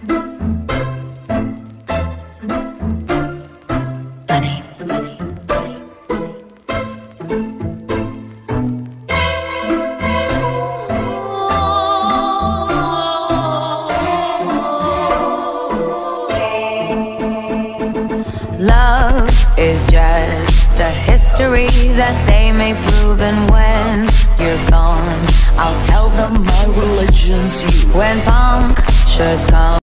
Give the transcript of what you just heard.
Bunny. Love is just a history that they may prove, and when you're gone, I'll tell them my religion's you. When punctures come